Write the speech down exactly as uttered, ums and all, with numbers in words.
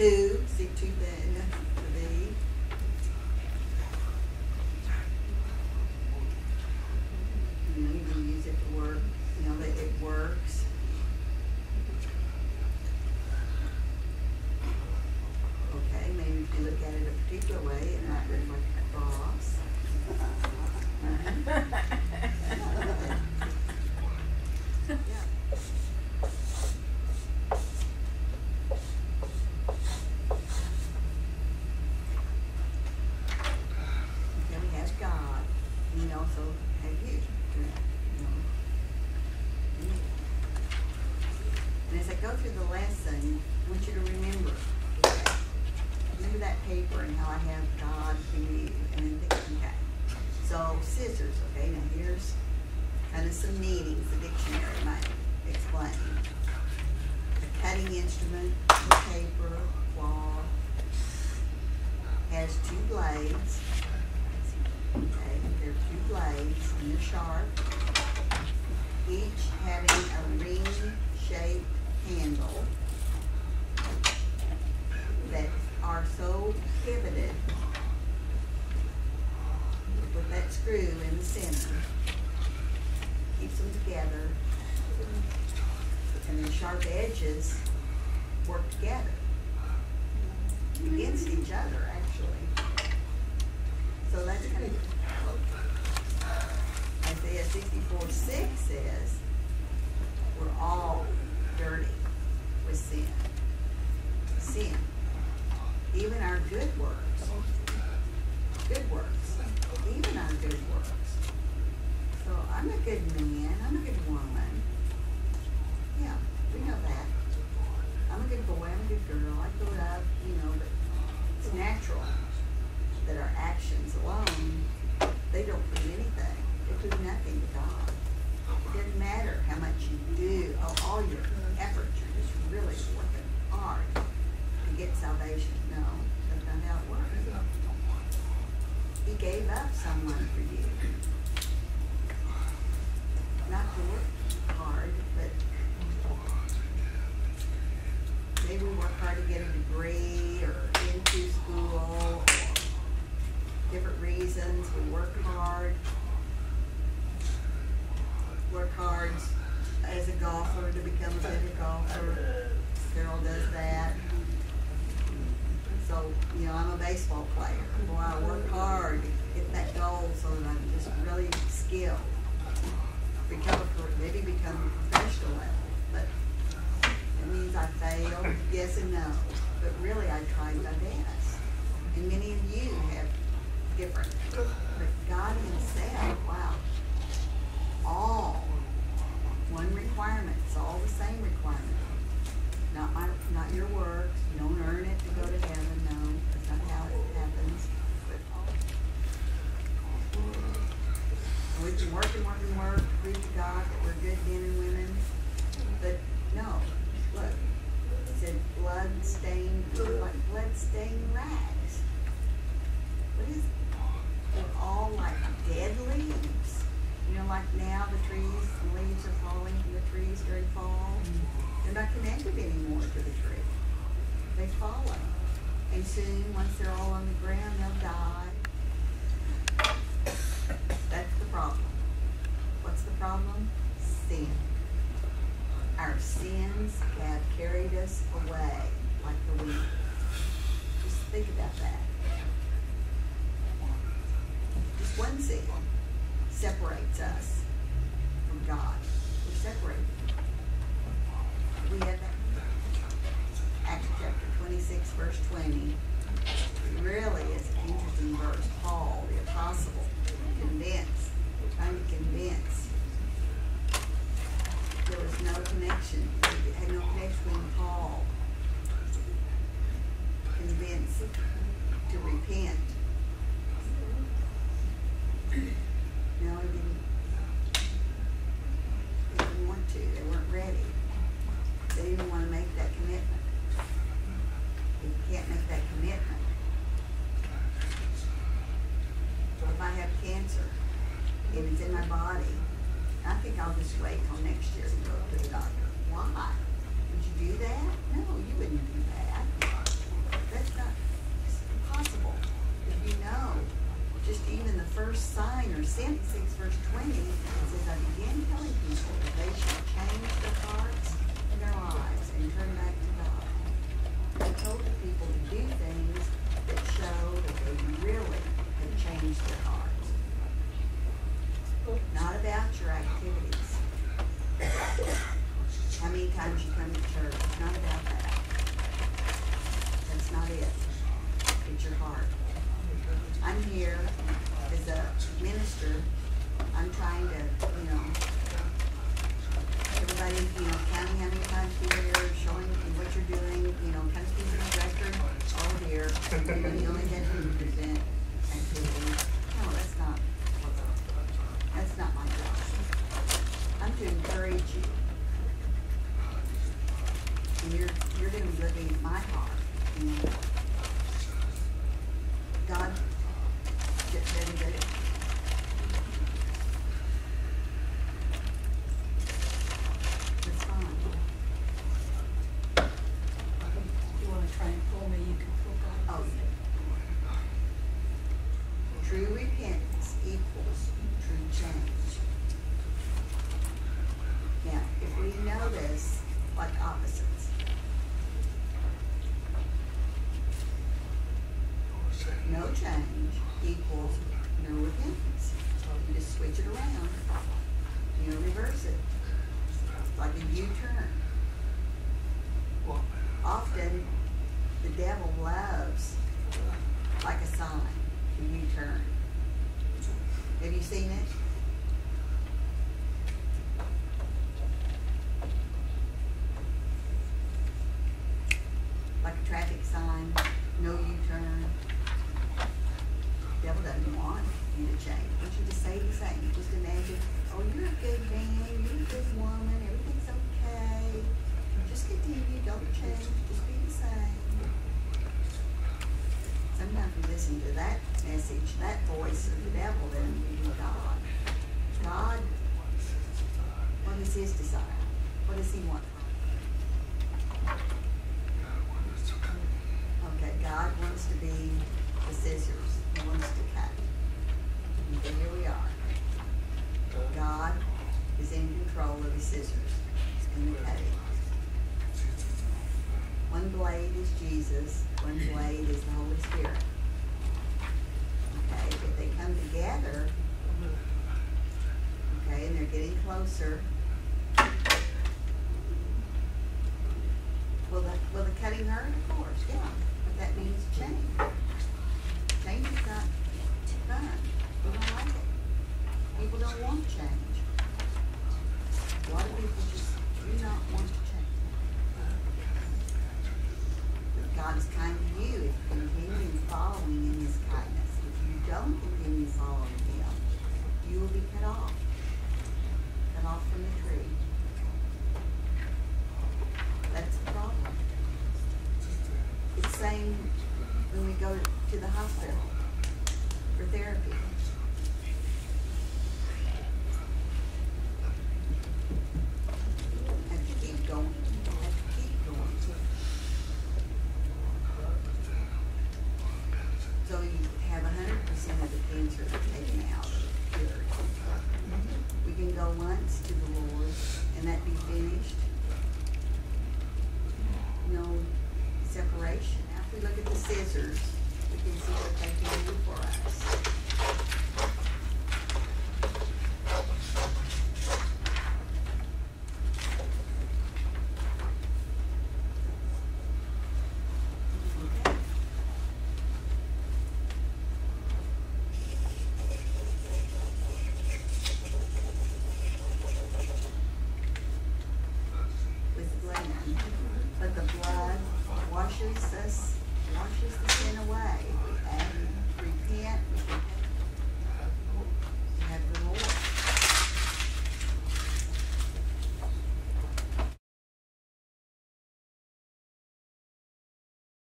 too, seek too thin to be. You know, you can use it to work, you know, that it works. Okay, maybe if you look at it a particular way, it might look like a cross. Uh-huh. Yeah. Okay, we have God. We also have you. You know. And as I go through the lesson, I want you to remember. Remember that paper and how I have God in you. And then think, okay. So scissors, okay, now here's kind of some meanings the dictionary might explain. A cutting instrument, paper, cloth, has two blades. Okay, there are two blades and they're sharp, each having a ring-shaped handle that are so pivoted with that screw in the center, keeps them together, and the sharp edges work together against each other, actually. So that's kind of Isaiah sixty-four six says, we're all dirty with sin. Sin. Even our good works. Good works. Even our good works. So I'm a good man. I'm a good woman. Yeah, we know that. I'm a good boy. I'm a good girl. I grew up, you know, but it's natural that our actions alone, they don't prove anything. They prove nothing to God. It doesn't matter how much you do, oh, all your efforts, you're just really working hard to get salvation. No, that's not how it works. He gave up someone for you. Not to work hard, but maybe we work hard to get a degree or into school, or different reasons. We work hard. Work hard as a golfer to become a better golfer. Carol does that. So, you know, I'm a baseball player. Boy, I work hard to get that goal so that I'm just really skilled. Become a, maybe become a professional level. But it means I failed, yes and no. But really, I tried my best. And many of you have different. But God Himself, wow, all one requirement. It's all the same requirement. Not my, not your works. You don't earn it to go to heaven. No, that's not how it happens. But we can work and work and work to prove to God that we're good men and women. But no, look, it said blood-stained, like blood-stained rags. What is it? They're all like dead leaves. You know, like now the trees, the leaves are falling from the trees during fall. They're not connected anymore to the tree. They've fallen. And soon, once they're all on the ground, they'll die. That's the problem. What's the problem? Sin. Our sins have carried us away like the wind. Just think about that. Just one sin separates us from God. We're separated. We have that. Acts chapter twenty-six, verse twenty. Really is an interesting verse. Paul, the apostle, convinced, trying to convince. There was no connection. There had no connection between Paul. Convinced to repent. No, he didn't. They didn't want to. They weren't ready. They didn't want to make that commitment. You can't make that commitment. So if I have cancer, if it's in my body, I think I'll just wait till next year and go to the doctor. Why? Would you do that? No, you wouldn't do that. That's not it's impossible. If you know, just even the first sign or sentence, six verse twenty, it says, I began telling people that they should change their hearts and their lives and turn back to God. I told the people to do things that show that they really have changed their hearts. Not about your activities. How many times you come to church? It's not about that. That's not it. It's your heart. I'm here as a minister. I'm trying to, you know, everybody, you know, counting how many times you're here, showing what you're doing, you know, kind of keeping a record all here. You know, you only get fifty percent activity. No, that's not, that's not my job. I'm to encourage you. And you're, you're going to be looking at my heart. You know, God, get very good at it. That's fine. If you want to try and pull me, you can pull back. Oh, true repentance equals true change. Now, if we notice like opposites, no change equals no repentance. You just switch it around. You know, reverse it. Like a U-turn. Often, the devil loves, like a sign, a U-turn. Have you seen it? Like a traffic sign, no U-turn. The devil doesn't want you to change. I want you to stay the same. Just imagine, oh, you're a good man, you're a good woman, everything's okay. Just continue, don't change, just be the same. Sometimes we listen to that message, that voice of the devil, than we do God. God, what is his desire? What does he want? Okay, God wants to be the scissors. He wants to cut. And here we are. God is in control of the scissors and the cutting. One blade is Jesus, one blade is the Holy Spirit. Okay, if they come together, okay, and they're getting closer, will the, will the cutting hurt? Of course, yeah. But that means change. Change is not fun. We don't like it. People don't want change. A lot of people just do not want to change. But God is kind to you if you continue following in his kindness. If you don't continue following him, you will be cut off. Cut off from the tree. That's the problem. It's the same when we go to the hospital for therapy. Have to keep going. Have to keep going. So you have one hundred percent of the cancer taken out, cured. We can go once to the Lord and that be finished. No separation. Now if we look at the scissors,